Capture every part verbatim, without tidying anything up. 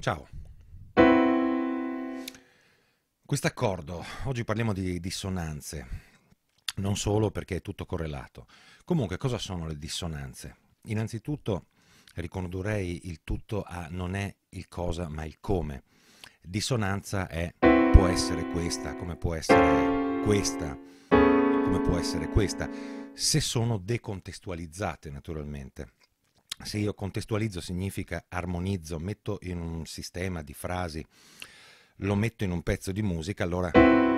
Ciao. Quest'accordo, oggi parliamo di dissonanze, non solo perché è tutto correlato. Comunque, cosa sono le dissonanze? Innanzitutto ricondurrei il tutto a non è il cosa ma il come. Dissonanza è può essere questa, come può essere questa, come può essere questa, se sono decontestualizzate naturalmente. Se io contestualizzo significa armonizzo, metto in un sistema di frasi, lo metto in un pezzo di musica, allora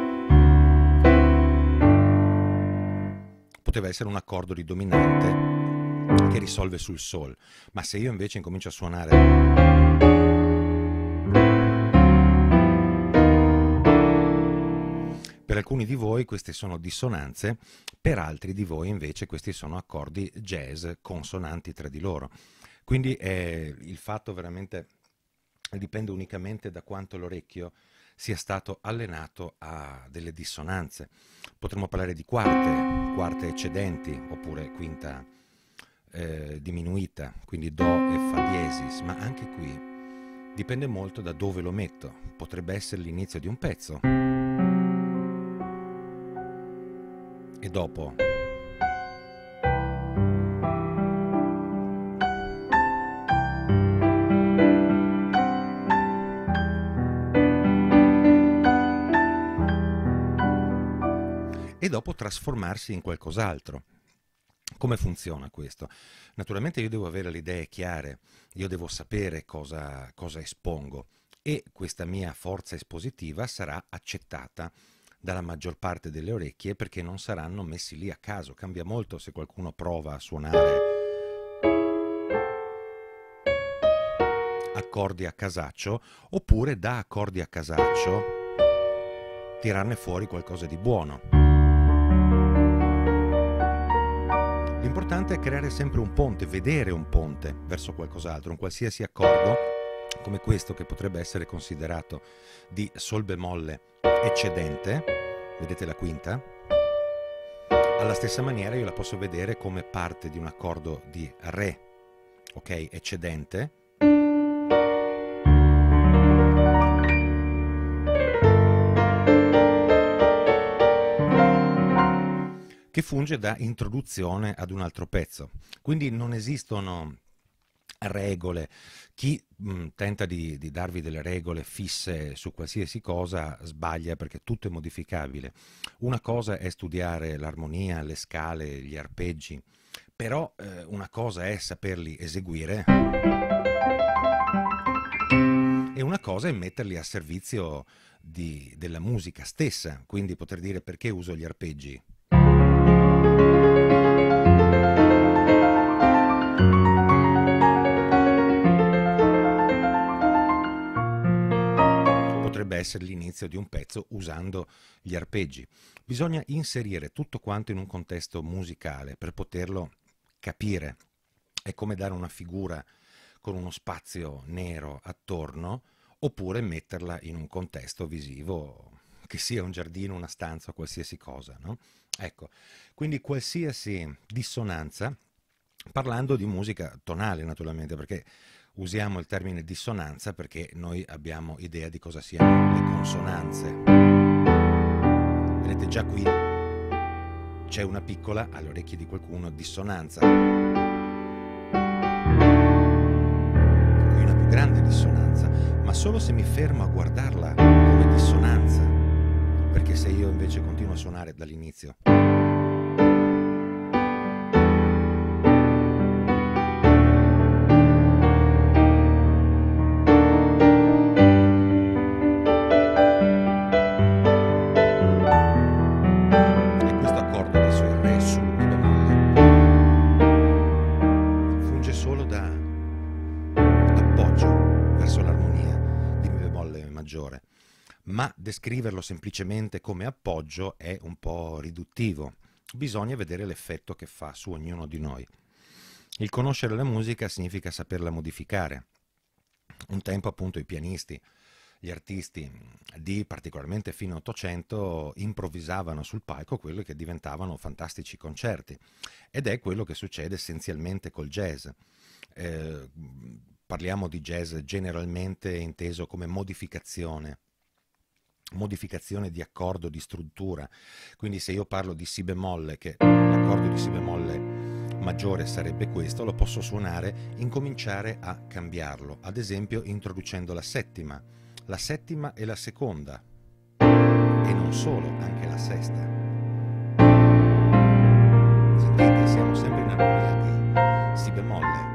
poteva essere un accordo di dominante che risolve sul sol, ma se io invece incomincio a suonare per alcuni di voi queste sono dissonanze, per altri di voi invece questi sono accordi jazz consonanti tra di loro. Quindi eh, il fatto veramente dipende unicamente da quanto l'orecchio sia stato allenato a delle dissonanze. Potremmo parlare di quarte, quarte eccedenti, oppure quinta eh, diminuita, quindi do e fa diesis, ma anche qui dipende molto da dove lo metto. Potrebbe essere l'inizio di un pezzo e dopo e dopo trasformarsi in qualcos'altro. Come funziona questo? Naturalmente io devo avere le idee chiare, io devo sapere cosa, cosa espongo e questa mia forza espositiva sarà accettata dalla maggior parte delle orecchie perché non saranno messi lì a caso. Cambia molto se qualcuno prova a suonare accordi a casaccio oppure da accordi a casaccio tirarne fuori qualcosa di buono. L'importante è creare sempre un ponte, vedere un ponte verso qualcos'altro, un qualsiasi accordo come questo che potrebbe essere considerato di sol bemolle eccedente, vedete la quinta? Alla stessa maniera io la posso vedere come parte di un accordo di re, ok, eccedente, che funge da introduzione ad un altro pezzo. Quindi non esistono regole. Chi mh, tenta di, di darvi delle regole fisse su qualsiasi cosa sbaglia perché tutto è modificabile. Una cosa è studiare l'armonia, le scale, gli arpeggi, però eh, una cosa è saperli eseguire e una cosa è metterli a servizio di, della musica stessa. Quindi poter dire perché uso gli arpeggi. Potrebbe essere l'inizio di un pezzo usando gli arpeggi. Bisogna inserire tutto quanto in un contesto musicale per poterlo capire. È come dare una figura con uno spazio nero attorno oppure metterla in un contesto visivo che sia un giardino, una stanza o qualsiasi cosa, no? Ecco, quindi qualsiasi dissonanza, parlando di musica tonale naturalmente, perché usiamo il termine dissonanza perché noi abbiamo idea di cosa siano le consonanze. Vedete già qui c'è una piccola, alle orecchie di qualcuno, dissonanza. Qui una più grande dissonanza, ma solo se mi fermo a guardarla come dissonanza, perché se io invece continuo a suonare dall'inizio ma descriverlo semplicemente come appoggio è un po' riduttivo. Bisogna vedere l'effetto che fa su ognuno di noi. Il conoscere la musica significa saperla modificare. Un tempo appunto i pianisti, gli artisti di particolarmente fine Ottocento improvvisavano sul palco quelli che diventavano fantastici concerti ed è quello che succede essenzialmente col jazz. Eh, parliamo di jazz generalmente inteso come modificazione, modificazione di accordo, di struttura. Quindi se io parlo di si bemolle, che l'accordo di si bemolle maggiore sarebbe questo, lo posso suonare, incominciare a cambiarlo, ad esempio introducendo la settima, la settima e la seconda, e non solo, anche la sesta. Sentite, siamo sempre in armonia di si bemolle.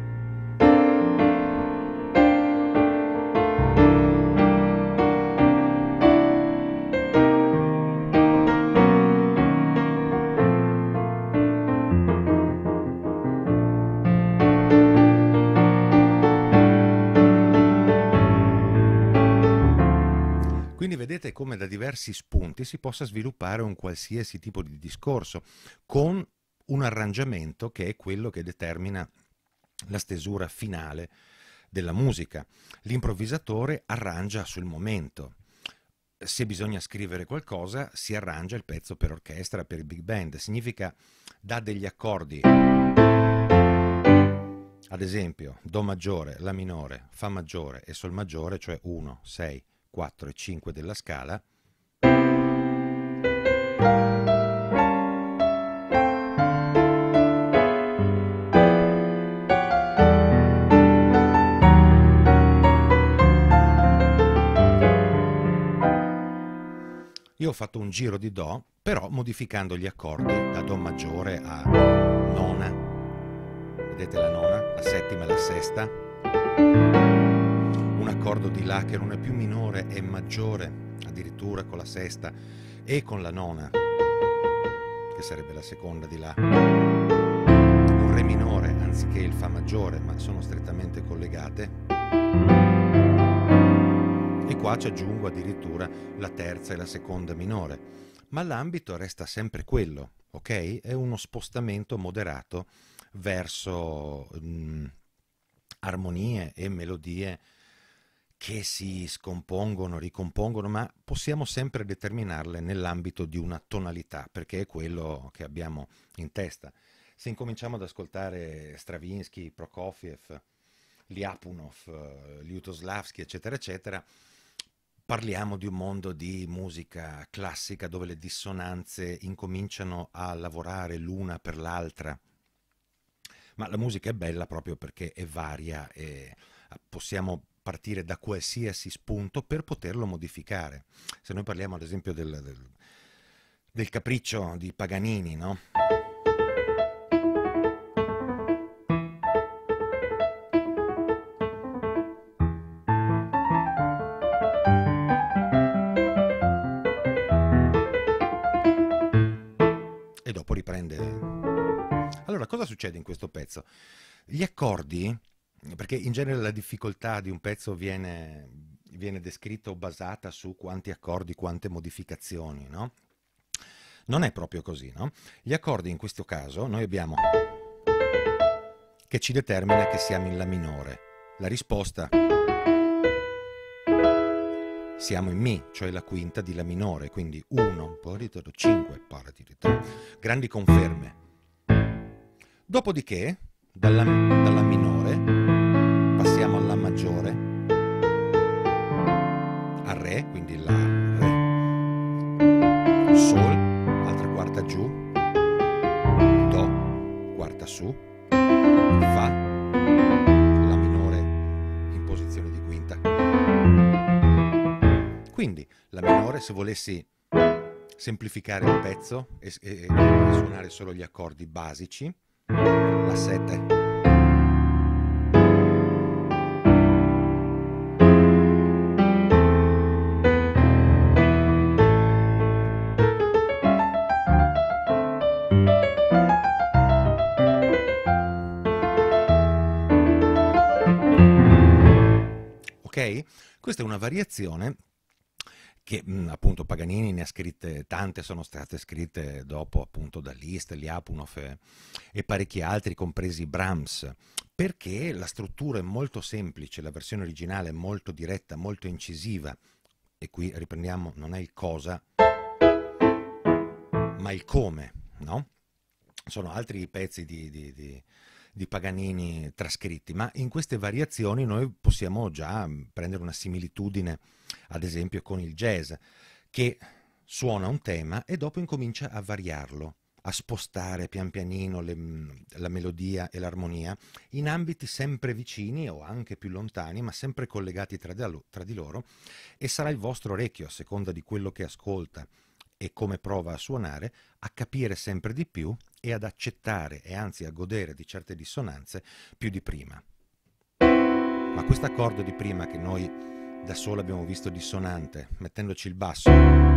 Quindi vedete come da diversi spunti si possa sviluppare un qualsiasi tipo di discorso con un arrangiamento che è quello che determina la stesura finale della musica. L'improvvisatore arrangia sul momento. Se bisogna scrivere qualcosa, si arrangia il pezzo per orchestra, per il big band. Significa dà degli accordi. Ad esempio, Do maggiore, La minore, Fa maggiore e Sol maggiore, cioè uno, sei, quattro e cinque della scala. Io ho fatto un giro di Do, però modificando gli accordi da Do maggiore a nona. Vedete la nona, la settima e la sesta. Un accordo di La che non è più minore, è maggiore, addirittura con la sesta e con la nona, che sarebbe la seconda di La. Un Re minore anziché il Fa maggiore, ma sono strettamente collegate. E qua ci aggiungo addirittura la terza e la seconda minore. Ma l'ambito resta sempre quello, ok? È uno spostamento moderato verso mh, armonie e melodie che si scompongono, ricompongono, ma possiamo sempre determinarle nell'ambito di una tonalità, perché è quello che abbiamo in testa. Se incominciamo ad ascoltare Stravinsky, Prokofiev, Ljapunov, Lutosławski, eccetera, eccetera, parliamo di un mondo di musica classica dove le dissonanze incominciano a lavorare l'una per l'altra. Ma la musica è bella proprio perché è varia e possiamo partire da qualsiasi spunto per poterlo modificare. Se noi parliamo ad esempio del, del, del capriccio di Paganini, no? E dopo riprende. Allora, cosa succede in questo pezzo? Gli accordi, perché in genere la difficoltà di un pezzo viene, viene descritta o basata su quanti accordi, quante modificazioni, no? Non è proprio così, no? Gli accordi in questo caso noi abbiamo che ci determina che siamo in La minore. La risposta siamo in Mi, cioè la quinta di La minore, quindi uno, cinque, grandi conferme. Dopodiché, dalla, dalla minore, passiamo alla maggiore, a Re, quindi La, Re, Sol, altra quarta giù, Do, quarta su, Fa, La minore in posizione di quinta. Quindi, La minore, se volessi semplificare il pezzo e, e, e suonare solo gli accordi basici, La sette, ok? Questa è una variazione che mh, appunto Paganini ne ha scritte tante, sono state scritte dopo appunto da Liszt, Ljapunov e, e parecchi altri, compresi Brahms, perché la struttura è molto semplice, la versione originale è molto diretta, molto incisiva, e qui riprendiamo, non è il cosa, ma il come, no? Sono altri pezzi di, di, di, di Paganini trascritti, ma in queste variazioni noi possiamo già prendere una similitudine, ad esempio con il jazz, che suona un tema e dopo incomincia a variarlo, a spostare pian pianino le, la melodia e l'armonia in ambiti sempre vicini o anche più lontani, ma sempre collegati tra di, tra di loro, e sarà il vostro orecchio, a seconda di quello che ascolta e come prova a suonare, a capire sempre di più e ad accettare e anzi a godere di certe dissonanze più di prima. Ma questo accordo di prima che noi da solo abbiamo visto dissonante, mettendoci il basso,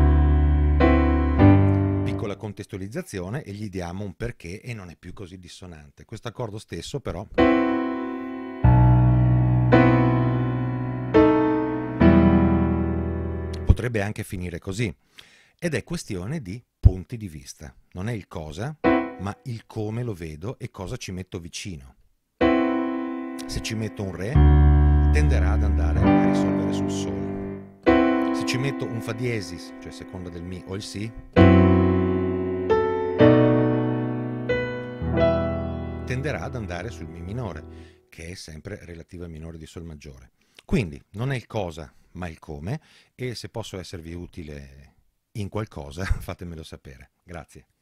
piccola contestualizzazione e gli diamo un perché e non è più così dissonante. Questo accordo stesso però potrebbe anche finire così, ed è questione di punti di vista. Non è il cosa, ma il come lo vedo e cosa ci metto vicino. Se ci metto un re, tenderà ad andare a risolvere sul sol. Se ci metto un fa diesis, cioè seconda del mi, o il si, tenderà ad andare sul mi minore, che è sempre relativa al minore di sol maggiore. Quindi non è il cosa, ma il come, e se posso esservi utile in qualcosa, fatemelo sapere. Grazie.